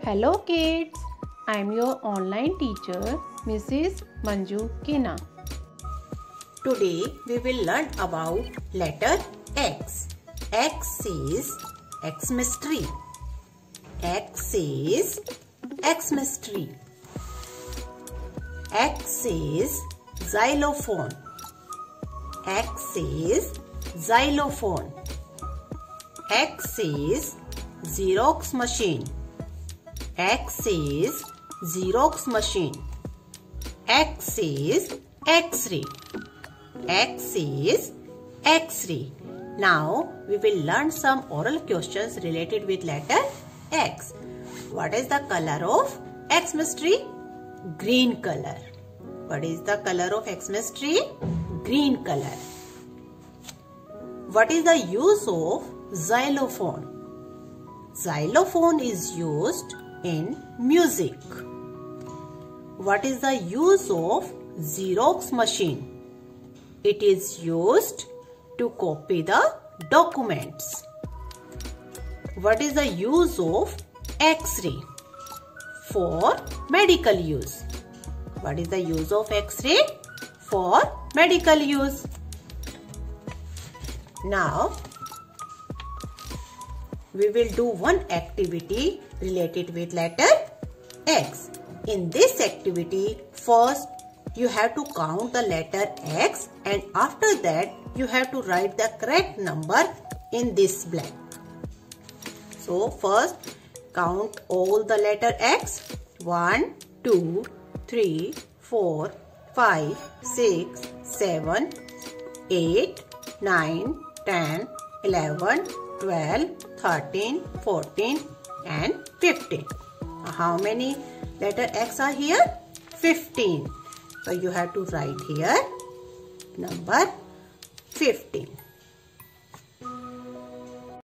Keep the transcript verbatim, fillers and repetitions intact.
Hello kids, I am your online teacher Missus Manju Kina. Today we will learn about letter X. X is Xmas tree. X is Xmas tree. X is xylophone. X is xylophone. X is Xerox machine. X is Xerox machine. X is X-ray. X is X-ray. Now we will learn some oral questions related with letter X. What is the color of Xmas tree? Green color. What is the color of Xmas tree? Green color. What is the use of xylophone? Xylophone is used in music. What is the use of Xerox machine? It is used to copy the documents. What is the use of X-ray? For medical use. What is the use of X-ray? For medical use. Now, we will do one activity related with letter X. In this activity, first you have to count the letter X and after that you have to write the correct number in this blank. So first count all the letter X. one, two, three, four, five, six, seven, eight, nine, ten, eleven, twelve, thirteen, fourteen and fifteen. How many letter X are here? fifteen. So you have to write here number fifteen.